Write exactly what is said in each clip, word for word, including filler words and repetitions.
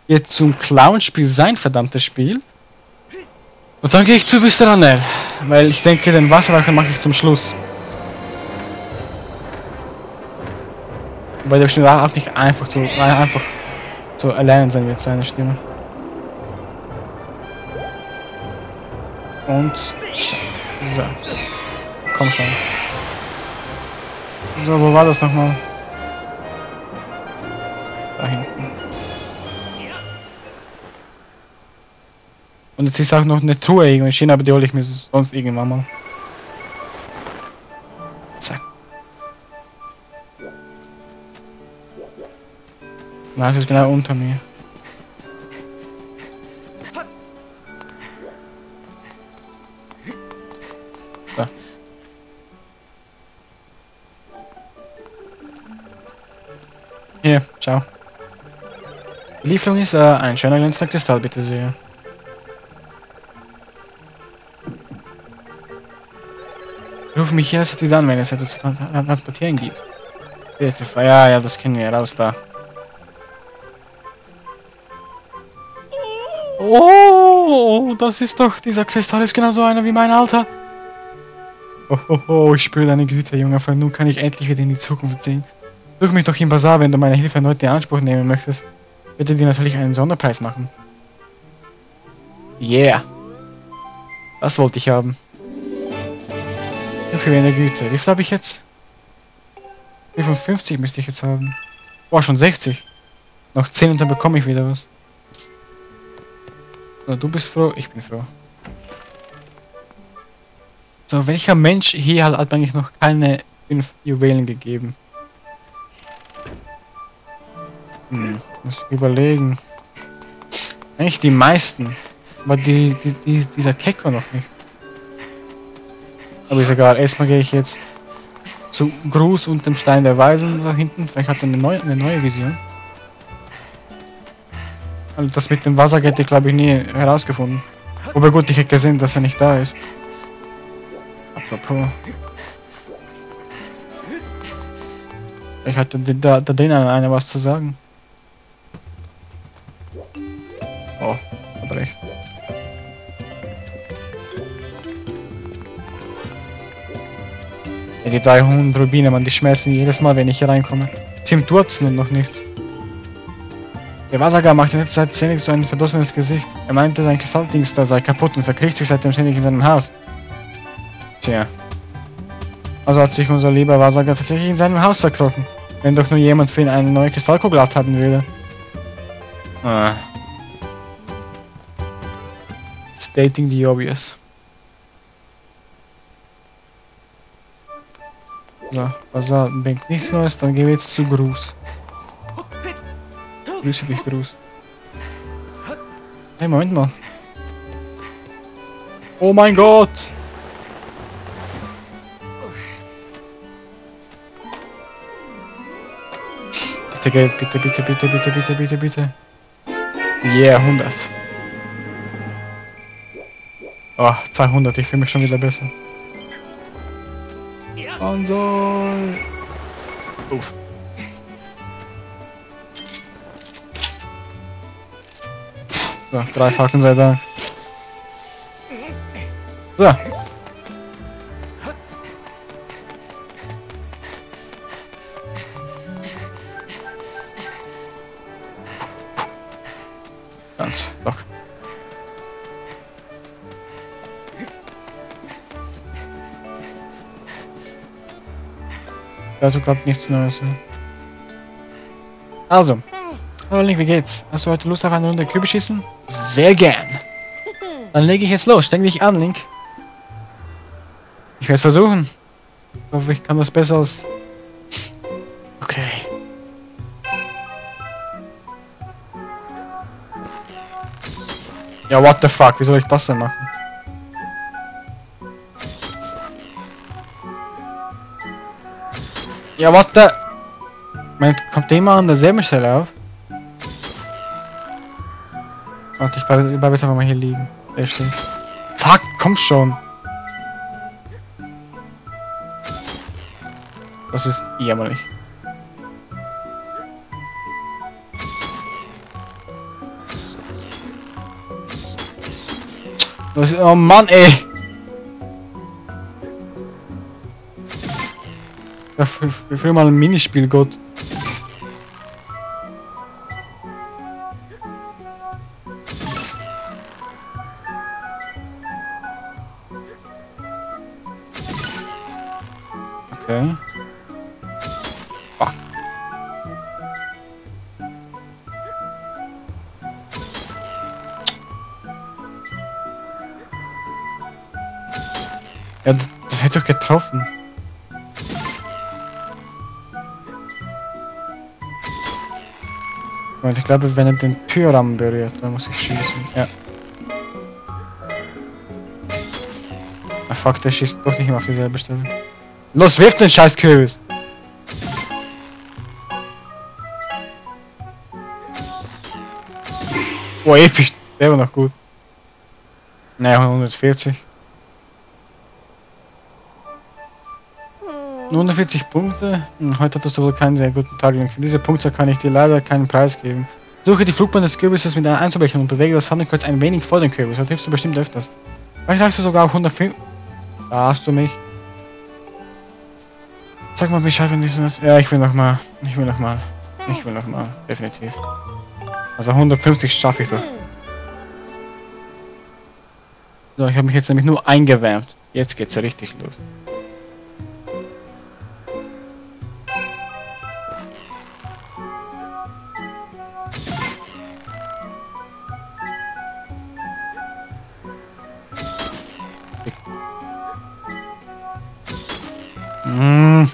Jetzt zum Clown-Spiel sein verdammtes Spiel. Und dann gehe ich zu Visceranel. Weil ich denke, den Wasserlacher mache ich zum Schluss. Weil der bestimmt auch nicht einfach zu, einfach zu erlernen sein wird, seine Stimme. Und so. Komm schon. So, wo war das nochmal? Da hinten. Und jetzt ist auch noch eine Truhe irgendwo erschienen, aber die hole ich mir sonst irgendwann mal. Zack. Na, es ist genau unter mir. So. Hier, ciao. Die Lieferung ist äh, ein schöner glänzender Kristall, bitte sehr. Ruf mich jederzeit wieder an, wenn es etwas zu transportieren gibt. Ja, ja, das kennen wir, raus da. Oh, das ist doch, dieser Kristall ist genauso einer wie mein Alter. Oh, oh, oh, ich spüre deine Güte, Junge, von nun kann ich endlich wieder in die Zukunft sehen. Such mich doch im Bazar, wenn du meine Hilfe erneut in Anspruch nehmen möchtest. Ich werde dir natürlich einen Sonderpreis machen. Yeah. Das wollte ich haben. Für eine Güte. Wie viel habe ich jetzt? fünfundfünfzig müsste ich jetzt haben. Boah, schon sechzig. Noch zehn und dann bekomme ich wieder was. So, du bist froh, ich bin froh. So, welcher Mensch hier hat eigentlich noch keine fünf Juwelen gegeben? Hm, muss ich überlegen. Eigentlich die meisten. Aber die, die, die, dieser Keko noch nicht. Aber ist egal, erstmal gehe ich jetzt zu Gruß und dem Stein der Weisen da hinten. Vielleicht hat er eine neue, eine neue Vision. Also das mit dem Wasser hätte ich, glaube ich, nie herausgefunden. Wobei gut, ich hätte gesehen, dass er nicht da ist. Apropos. Vielleicht hat da, da drinnen einer was zu sagen. Oh, aber recht. Ja, die dreihundert Rubine, man, die schmerzen jedes Mal, wenn ich hier reinkomme. Stimmt, du hast nun noch nichts. Der Wasaga macht in letzter Zeit ständig so ein verdossenes Gesicht. Er meinte, sein Kristalldings da sei kaputt und verkriecht sich seitdem ständig in seinem Haus. Tja. Also hat sich unser lieber Wasaga tatsächlich in seinem Haus verkrochen. Wenn doch nur jemand für ihn eine neue Kristallkugel haben würde. Ah. Stating the obvious. So, Wasser bringt nichts Neues, dann gehen wir jetzt zu Gruß. Grüße dich, Gruß. Hey, Moment mal. Oh mein Gott! Bitte Geld, bitte, bitte, bitte, bitte, bitte, bitte, bitte. Yeah, hundert. Oh, zweihundert, ich fühle mich schon wieder besser. Konsol. Uff. So, drei Fackeln sei Dank. So. Ganz locker. Also gerade nichts Neues. Also. Hallo Link, wie geht's? Hast du heute Lust auf eine Runde Kürbis schießen? Sehr gern. Dann lege ich jetzt los. Steck dich an, Link. Ich werde es versuchen. Ich hoffe, ich kann das besser als... Okay. Ja, what the fuck? Wie soll ich das denn machen? Ja, what the... Moment, kommt der immer an derselben Stelle auf? Warte, ich bleib, bleib jetzt einfach mal hier liegen. Der steht. Fuck, komm schon. Das ist jämmerlich. Was, oh Mann, ey! Ja, für, für mal ein Minispiel, Gott. Okay. Fuck. Ja, das, das hätte doch getroffen. Und ich glaube, wenn er den Türrahmen berührt, dann muss ich schießen. Ja. Ah, fuck, der schießt doch nicht mehr auf dieselbe Stelle. Los, wirf den scheiß Kürbis! Oh, episch. Der war noch gut. Naja, hundertvierzig. hundertvierzig Punkte. Heute hattest du wohl keinen sehr guten Tag. Für diese Punkte kann ich dir leider keinen Preis geben. Suche die Flugbahn des Kürbisses mit einer einzubrechen und bewege das Handkreuz ein wenig vor den Kürbis. Da triffst du bestimmt öfters. Vielleicht hast du sogar auch hundertfünf. Da hast du mich. Sag mal Bescheid, wenn ich nicht. Ja, ich will noch mal. Ich will noch mal. Ich will noch mal. Definitiv. Also hundertfünfzig schaffe ich doch. So, ich habe mich jetzt nämlich nur eingewärmt. Jetzt geht's ja richtig los. Mmh.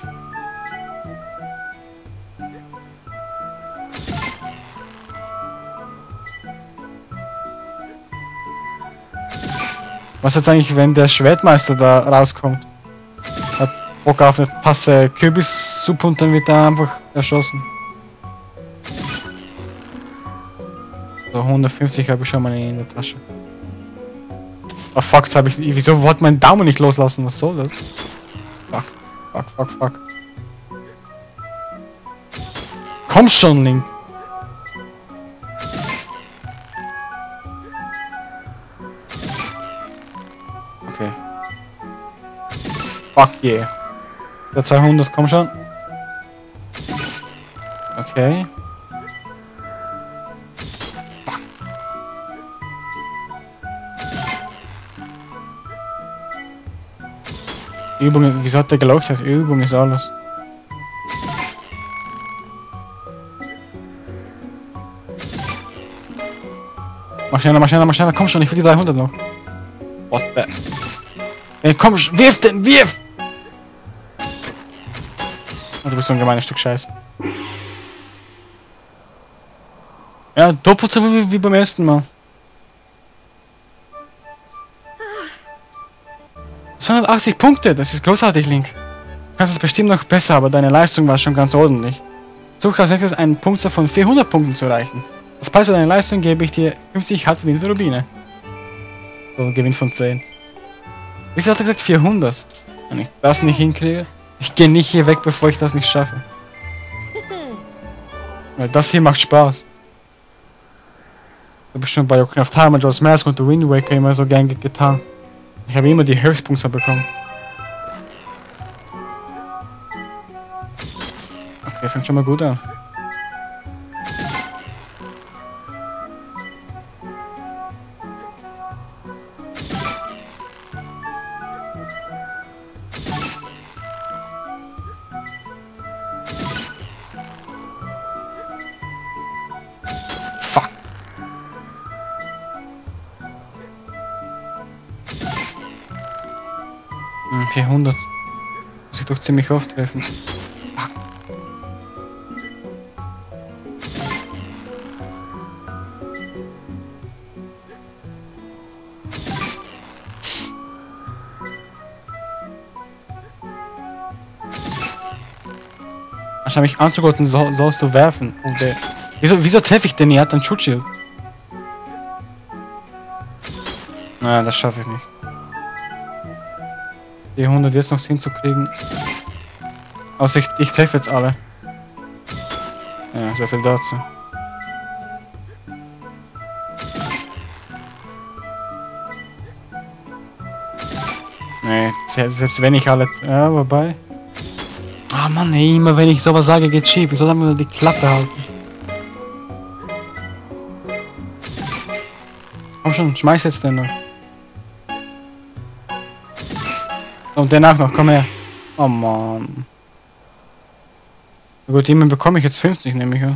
Was jetzt eigentlich, wenn der Schwertmeister da rauskommt? Hat Bock auf eine Tasse Kürbissuppe und dann wird er einfach erschossen. So, hundertfünfzig habe ich schon mal in der Tasche. Oh fuck, jetzt habe ich. Wieso wollte mein Daumen nicht loslassen? Was soll das? Fuck, fuck, fuck, fuck. Komm schon, Link! Okay. Fuck yeah. Der zweihundert, komm schon. Okay. Fuck. Übung, wieso hat der geleuchtet? Übung ist alles. Mach schneller, mach schneller, mach schneller, komm schon, ich will die dreihundert noch. What the? Ey, komm, wirf den, wirf! Oh, du bist so ein gemeines Stück Scheiße. Ja, doppelt so wie, wie beim ersten Mal. zweihundertachtzig Punkte, das ist großartig, Link. Du kannst es bestimmt noch besser, aber deine Leistung war schon ganz ordentlich. Suche als nächstes einen Punktzahl von vierhundert Punkten zu erreichen. Als Preis für deine Leistung gebe ich dir fünfzig hart verdiente Rubine. So, Gewinn von zehn. Wie viel hat er gesagt? vierhundert. Wenn ich das nicht hinkriege, ich gehe nicht hier weg, bevor ich das nicht schaffe. Weil das hier macht Spaß. Ich habe schon bei Ocarina of Time, Majora's Mask und The Wind Waker immer so gern getan. Ich habe immer die Höchstpunkte bekommen. Okay, fängt schon mal gut an. Fuck. Hm, vierhundert. Muss ich doch ziemlich oft treffen. Fuck. Anstatt mich anzugurten, so, sollst du werfen. Oh, der. Wieso, wieso treffe ich den nie? Er hat ein Schutzschild. Naja, das schaffe ich nicht. vierhundert jetzt noch hinzukriegen. Außer ich, ich treffe jetzt alle. Ja, so viel dazu. Nee, selbst wenn ich alle... Ja, wobei... Ah, Mann, ey, immer wenn ich sowas sage, geht's schief. Ich soll einfach nur die Klappe halten. Komm schon, schmeiß jetzt den noch. Und danach noch, komm her. Oh, Mann. Gut, jemand bekomme ich jetzt fünfzig, nehme ich an.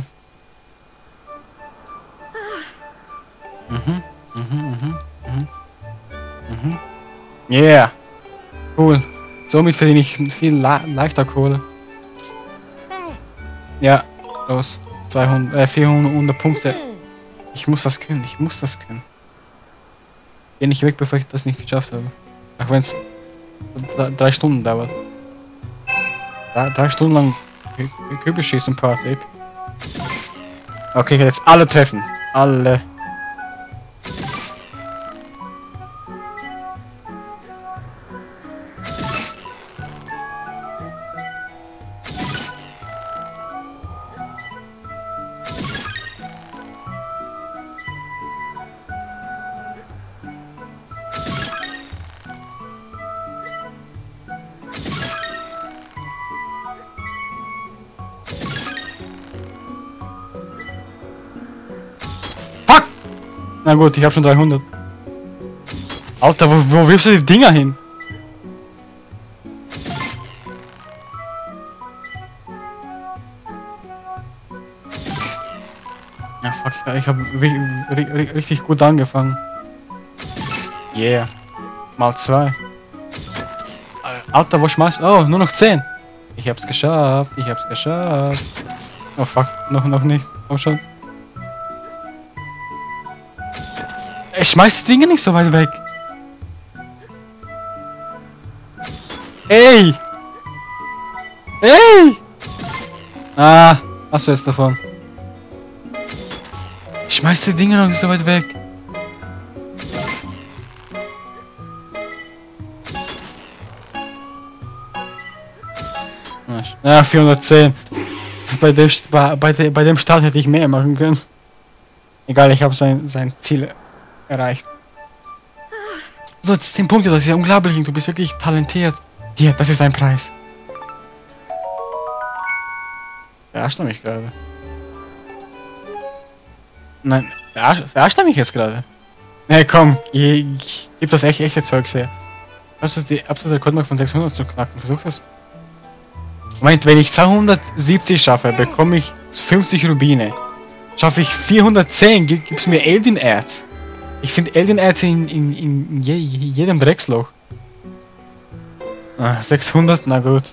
Mhm, mhm, mhm, mhm, mhm. Yeah. Cool. Somit verdiene ich viel le leichter Kohle. Ja, los. zweihundert, äh, vierhundert Punkte. Ich muss das können, ich muss das können. Geh nicht weg, bevor ich das nicht geschafft habe. Auch wenn es drei Stunden dauert. Drei, drei Stunden lang Kübelschießen Party. Okay, ich werde jetzt alle treffen. Alle. Na gut, ich habe schon dreihundert. Alter, wo, wo wirfst du die Dinger hin? Ja, fuck, ich habe richtig gut angefangen. Yeah. Mal zwei. Alter, wo schmeißt... Oh, nur noch zehn. Ich hab's geschafft, ich hab's geschafft. Oh fuck, noch, noch nicht. Komm schon. Ich schmeiß die Dinge nicht so weit weg. Ey! Ey! Ah, hast du jetzt davon? Ich schmeiß die Dinge noch nicht so weit weg. Ja, vierhundertzehn. Bei dem, bei, bei, bei dem Start hätte ich mehr machen können. Egal, ich habe sein, sein Ziel erreicht. Du hast zehn Punkte, das ist ja unglaublich. Du bist wirklich talentiert. Hier, das ist dein Preis. Verarscht er mich gerade? Nein, verarscht, verarscht er mich jetzt gerade? Nee, komm, gib das echt, echte Zeugs her. Das ist die absolute Rekordmarke von sechshundert zu knacken. Versuch das. Moment, wenn ich zweihundertsiebzig schaffe, bekomme ich fünfzig Rubine. Schaffe ich vierhundertzehn, gib's mir Eldenerz. Ich finde Eldenerze in, in, in je, jedem Drecksloch. Ah, sechshundert, na gut.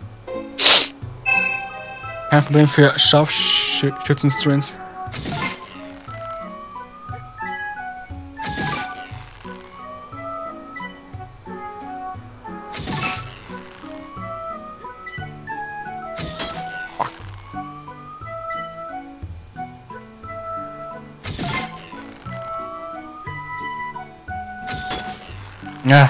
Kein Problem für Scharfschützen-Strings. Ja.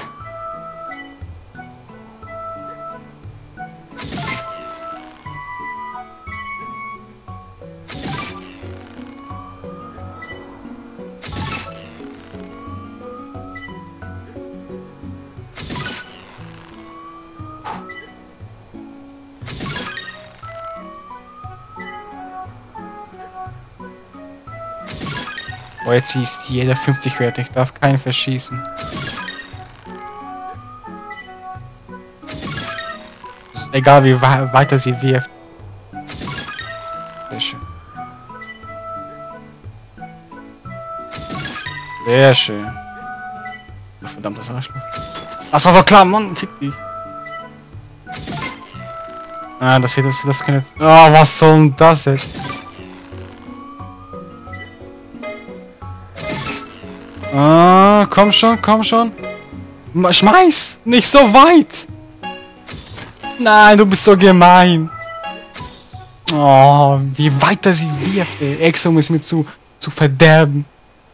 Oh, jetzt ist jeder fünfzig wert. Ich darf keinen verschießen. Egal wie weiter sie wirft. Sehr schön. Sehr schön. Oh, verdammtes Arschloch. Das war so klar, Mann. Fick dich. Ah, das wird das, das kann jetzt... Oh, was soll denn das jetzt? Ah, komm schon, komm schon. Schmeiß! Nicht so weit! Nein, du bist so gemein. Oh, wie weiter sie wirft, ey. Exum ist mir zu, zu verderben.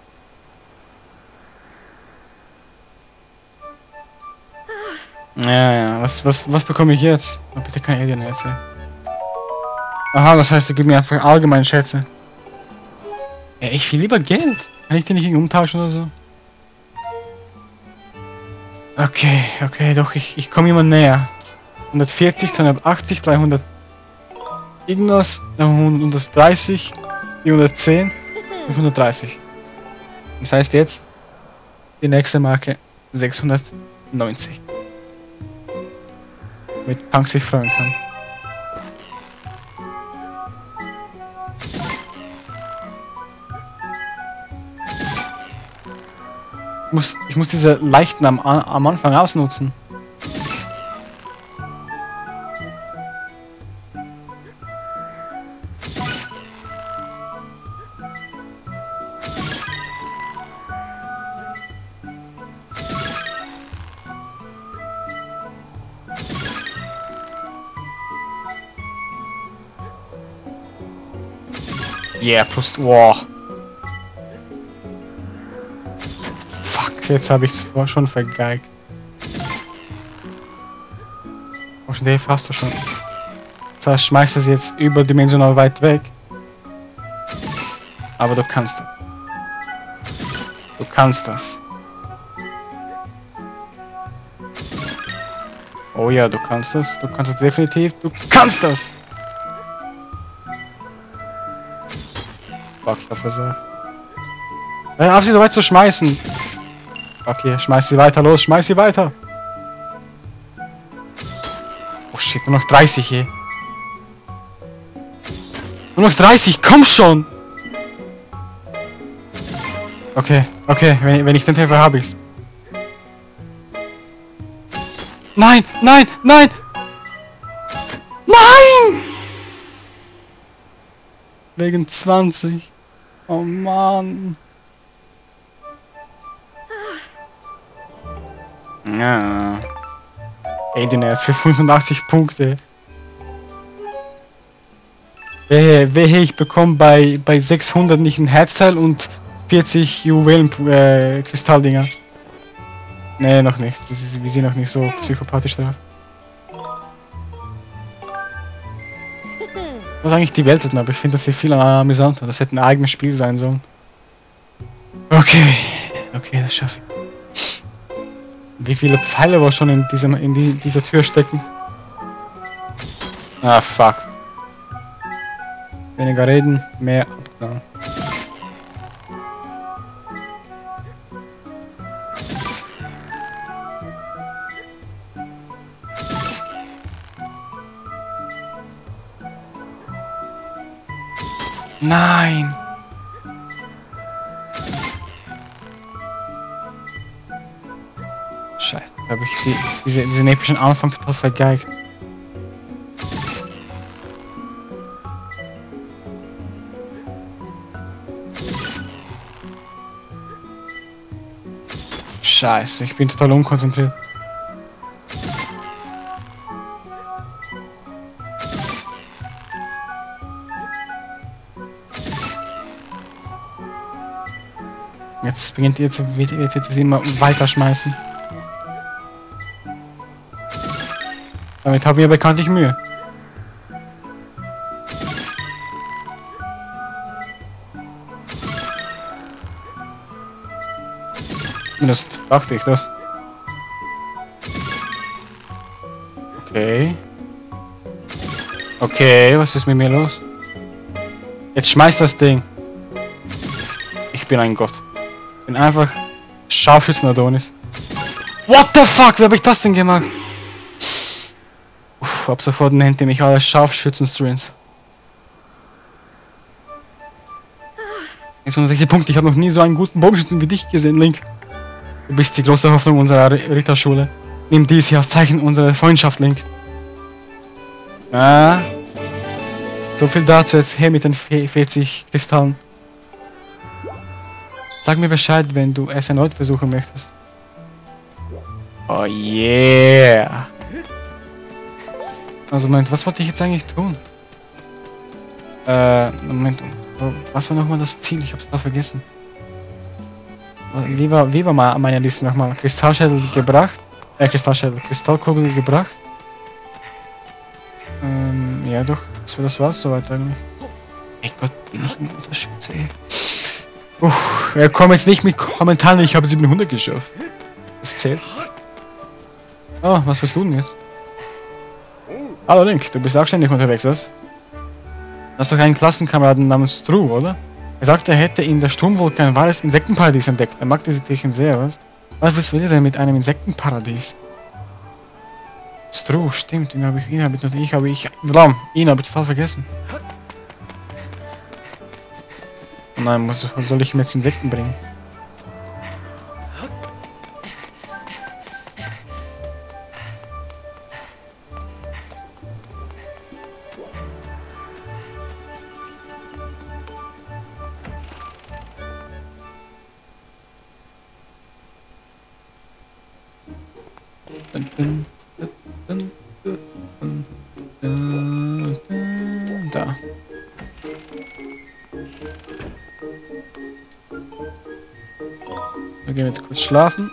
Ja, ja, was, was, was bekomme ich jetzt? Oh, bitte kein Alien-Herz, ey. Aha, das heißt, du gibst mir einfach allgemein Schätze. Ja, ich will lieber Geld. Kann ich den nicht irgendwie umtauschen oder so? Okay, okay, doch, ich, ich komme immer näher. hundertvierzig, zweihundertachtzig, dreihundert irgendwas, hundertdreißig, vierhundertzehn, fünfhundertdreißig. Das heißt jetzt die nächste Marke sechshundertneunzig. Damit Punk sich freuen kann. Ich muss, ich muss diese leichten am, am Anfang ausnutzen. Yeah, plus... Wow. Fuck, jetzt habe ich es schon vergeigt. Oh, Dave, hast du schon. Das heißt, schmeißt es jetzt überdimensional weit weg. Aber du kannst das. Du kannst das. Oh ja, du kannst das. Du kannst es definitiv. Du kannst das! Fuck, ich hab versagt. Hör auf, sie so weit zu schmeißen. Okay, schmeiß sie weiter, los, schmeiß sie weiter. Oh shit, nur noch dreißig, ey. Nur noch dreißig, komm schon! Okay, okay, wenn, wenn ich den treffe, habe ich's. Nein, nein, nein! Nein! Wegen zwanzig. Oh Mann. Ja. Alien erst für fünfundachtzig Punkte. Wehe, wehe, ich bekomme bei, bei sechshundert nicht ein Herzteil und vierzig Juwelen-Kristalldinger. Äh, nee, noch nicht. Wir sind noch nicht so psychopathisch drauf. Was eigentlich die Welt hat, aber ich finde das hier viel amüsanter. Das hätte ein eigenes Spiel sein sollen. Okay. Okay, das schaffe ich. Wie viele Pfeile wir schon in, diesem, in die, dieser Tür stecken? Ah, fuck. Weniger reden, mehr abknallen. Nein! Scheiße, habe ich die, diese, diesen epischen Anfang total vergeigt. Scheiße, ich bin total unkonzentriert. Jetzt beginnt jetzt wird, wird es immer weiter schmeißen. Damit haben wir bekanntlich Mühe. Das dachte ich das. Okay. Okay, was ist mit mir los? Jetzt schmeißt das Ding. Ich bin ein Gott. Ich bin einfach Scharfschützen-Adonis. What the fuck? Wie habe ich das denn gemacht? Uff, ab sofort nennt ihr mich alle Scharfschützen-Strings. sechsundsechzig Punkte. Ich habe noch nie so einen guten Bogenschützen wie dich gesehen, Link. Du bist die große Hoffnung unserer Ritterschule. Nimm dies hier als Zeichen unserer Freundschaft, Link. Ah. So viel dazu, jetzt her mit den vierzig Kristallen. Sag mir Bescheid, wenn du es erneut versuchen möchtest. Oh yeah. Also Moment, was wollte ich jetzt eigentlich tun? Äh, Moment. Was war nochmal das Ziel? Ich hab's da vergessen. Wie war, wie war meine Liste nochmal? Kristallschädel gebracht. Äh, Kristallschädel. Kristallkugel gebracht. Ähm, ja doch. Das, das war's soweit eigentlich. Ey Gott, bin ich ein guter Schütze, ey. Uff, ja, komm jetzt nicht mit Kommentaren, ich habe siebenhundert geschafft. Das zählt. Oh, was willst du denn jetzt? Hallo Link, du bist auch ständig unterwegs, was? Du hast doch einen Klassenkameraden namens Drew, oder? Er sagte, er hätte in der Sturmwolke ein wahres Insektenparadies entdeckt. Er mag diese Tierchen sehr, was? Was will er denn mit einem Insektenparadies? Drew, stimmt, ihn habe ich, ihn habe ich, ich habe ich, ihn habe ich total vergessen. Oh nein, was soll ich ihm jetzt Insekten bringen? Da. Wir gehen jetzt kurz schlafen.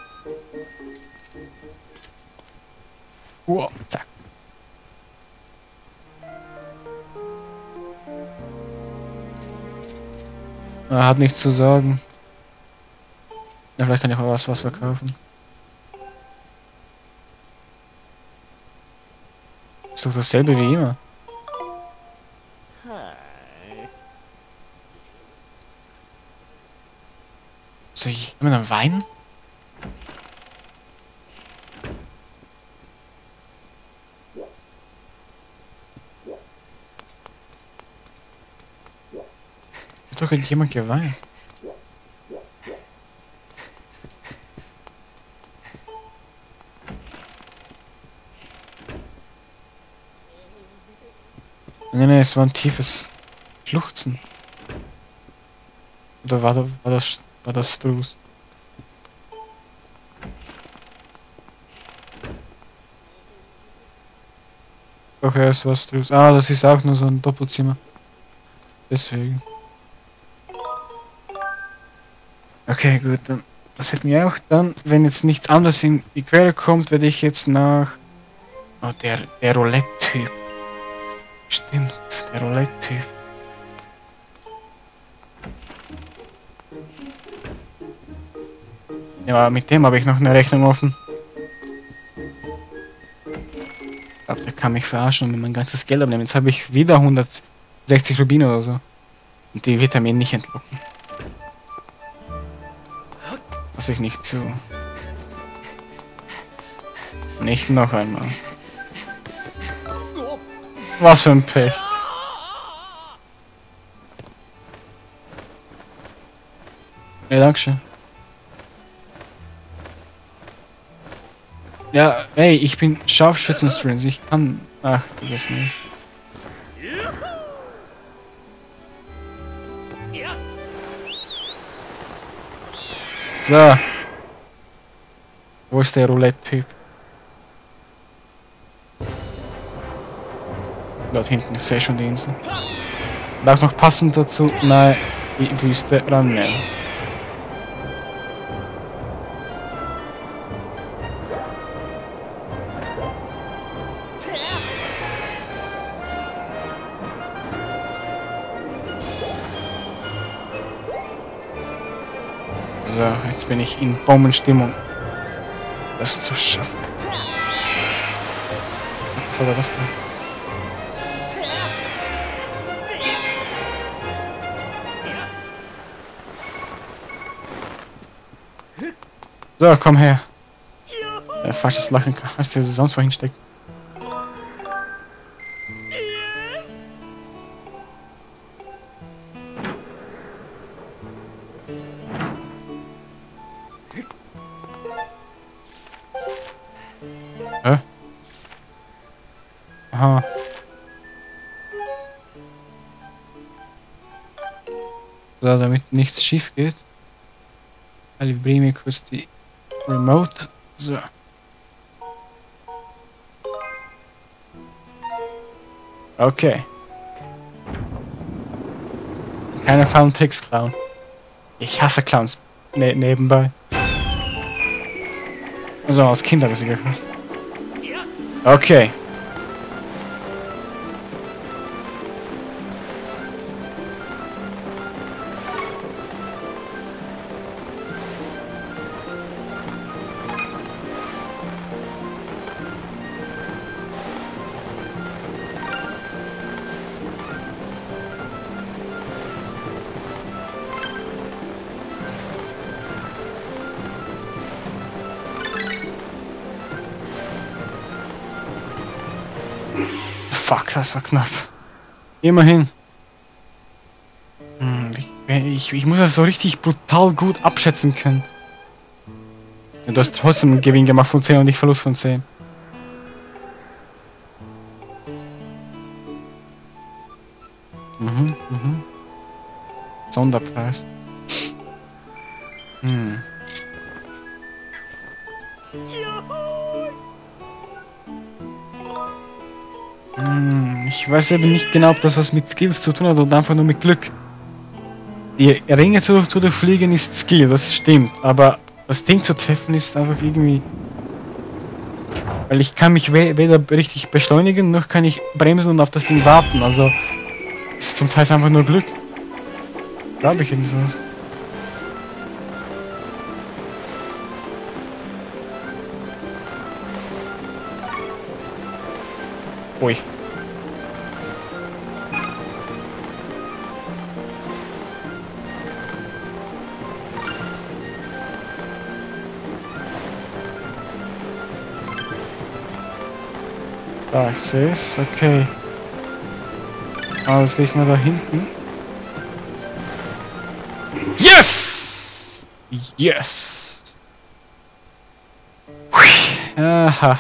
Wow, zack. Er hat nichts zu sagen. Ja, vielleicht kann ich auch was, was verkaufen. Ist doch dasselbe wie immer. Soll ich immer dann weinen? Hat doch jemand geweint. Nein, nein, es war ein tiefes Schluchzen. Oder war, da, war das war das Drews? Doch, ja, es war Drews. Ah, das ist auch nur so ein Doppelzimmer. Deswegen. Okay, gut, dann. Das hätten wir auch. Dann, wenn jetzt nichts anderes in die Quere kommt, werde ich jetzt nach... Oh, der, der Roulette-Typ. Stimmt, der Roulette-Typ. Ja, mit dem habe ich noch eine Rechnung offen. Ich glaube, der kann mich verarschen und mir mein ganzes Geld abnehmen. Jetzt habe ich wieder hundertsechzig Rubine oder so. Und die wird er mir nicht entlocken. Lass ich nicht zu. Nicht noch einmal. Was für ein Pech. Ja, dankeschön. Ja, ey, ich bin Scharfschützenstrings. Ich kann... Ach, das nicht. So. Wo ist der Roulette-Typ? Dort hinten, ich sehe schon die Insel. Und auch noch passend dazu, nein, die Wüste Ranmel. So, jetzt bin ich in Bombenstimmung, das zu schaffen. Was war das denn? So, komm her. Äh, falsches Lachen hast du sonst wohin stecken. Hä? Aha. So, damit nichts schief geht. Kalibriere mir kurz die Remote. So. Okay. Keine Fun Tricks klauen. Ich hasse Clowns. Ne nebenbei. Also als Kind habe ich sie gehasst. Okay. fuck, das war knapp. Immerhin. Hm, ich, ich muss das so richtig brutal gut abschätzen können. Ja, du hast trotzdem einen Gewinn gemacht von zehn und nicht Verlust von zehn. Mhm, mhm. Sonderpreis. Hm. Hm, ich weiß eben nicht genau, ob das was mit Skills zu tun hat oder einfach nur mit Glück. Die Ringe zu, zu durchfliegen ist Skill, das stimmt, aber das Ding zu treffen ist einfach irgendwie... Weil ich kann mich we weder richtig beschleunigen, noch kann ich bremsen und auf das Ding warten, also... Ist zum Teil einfach nur Glück. Glaube ich jedenfalls. Ui. Ah, ich sehe es. Okay. Ah, jetzt gehe ich mal da hinten. Yes! Yes! Hui. Aha.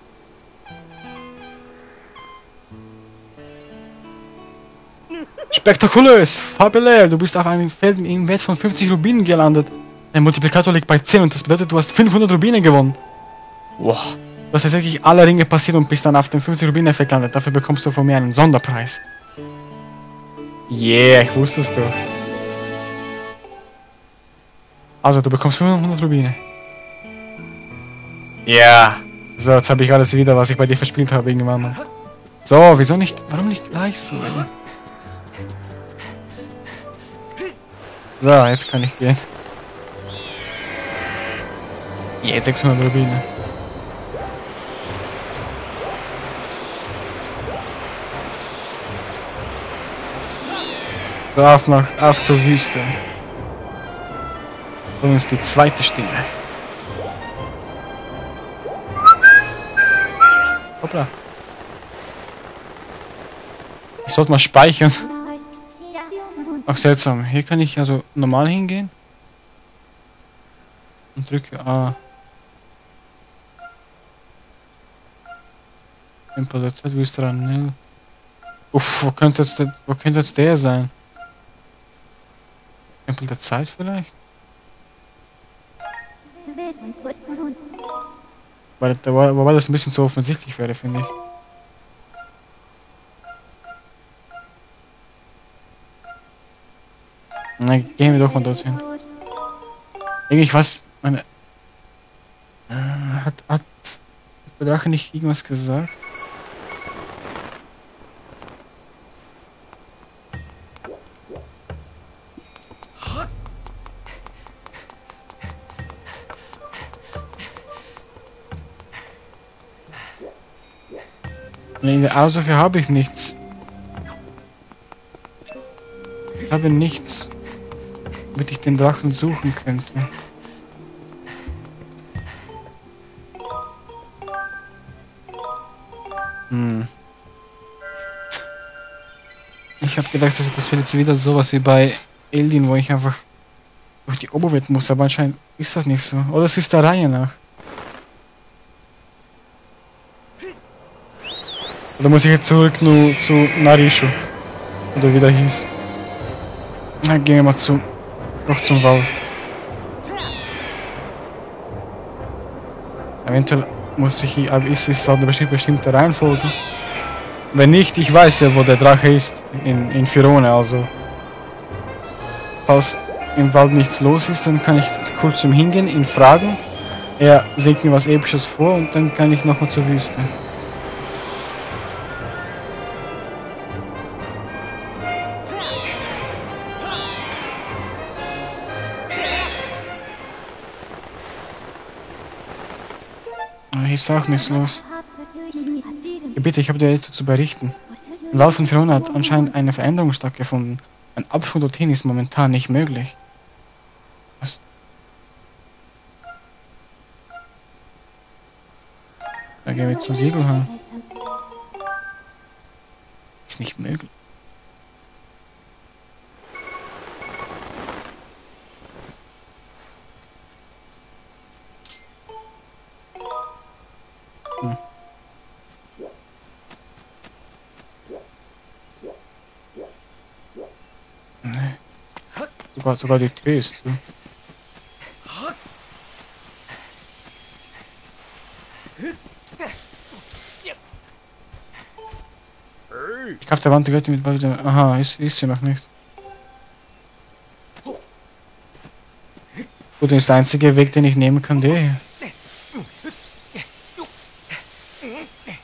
Spektakulös! Fabulär! Du bist auf einem Feld im Wert von fünfzig Rubinen gelandet. Dein Multiplikator liegt bei zehn und das bedeutet, du hast fünfhundert Rubine gewonnen. Wow. Du hast tatsächlich alle Ringe passiert und bist dann auf dem fünfzig Rubine-Effekt gelandet. Dafür bekommst du von mir einen Sonderpreis. Yeah, ich wusste es doch. Also, du bekommst fünfhundert Rubine. Ja. Yeah. So, jetzt habe ich alles wieder, was ich bei dir verspielt habe irgendwann. So, wieso nicht? Warum nicht gleich so? Ey? So, jetzt kann ich gehen. Yeah, sechshundert Rubine. So, auf, nach, auf zur Wüste. Und uns die zweite Stimme. Hoppla. Ich sollte mal speichern. Ach, seltsam. Hier kann ich also normal hingehen. Und drücke A. Tempel der Zeit, Wüste Ranel. Uff, wo könnte jetzt der, wo könnte jetzt der sein? Tempel der Zeit vielleicht? Weil, wobei das ein bisschen zu offensichtlich wäre, finde ich. Na, gehen wir doch mal dorthin. Eigentlich was, meine... Äh, hat, hat der Drache nicht irgendwas gesagt? Nee, in der Aussuche habe ich nichts. Ich habe nichts, womit ich den Drachen suchen könnte. Hm. Ich habe gedacht, dass das wird jetzt wieder sowas wie bei Eldin, wo ich einfach durch die Oberwelt muss, aber anscheinend ist das nicht so. Oder es ist der Reihe nach. Oder muss ich jetzt zurück nur zu Narisho? Oder wie der hieß. Dann gehen wir mal zu, noch zum Wald. Eventuell muss ich hier, aber ist es eine bestimmte Reihenfolge? Wenn nicht, ich weiß ja, wo der Drache ist, in, in Firone, also. Falls im Wald nichts los ist, dann kann ich kurz zum Hingehen, ihn fragen. Er singt mir was Episches vor und dann kann ich nochmal zur Wüste. Hier ist auch nichts los. Ja, bitte, ich habe dir etwas zu berichten. Im Wald von Firone hat anscheinend eine Veränderung stattgefunden. Ein Abflug dorthin ist momentan nicht möglich. Was? Da gehen wir zum Siegelhang. Hm. Nee. Sogar, sogar die Tür ist zu. Ich glaube, der Wand gehört mit bald wieder. Aha, ist, ist sie noch nicht. Gut, das ist der einzige Weg, den ich nehmen kann, der hier.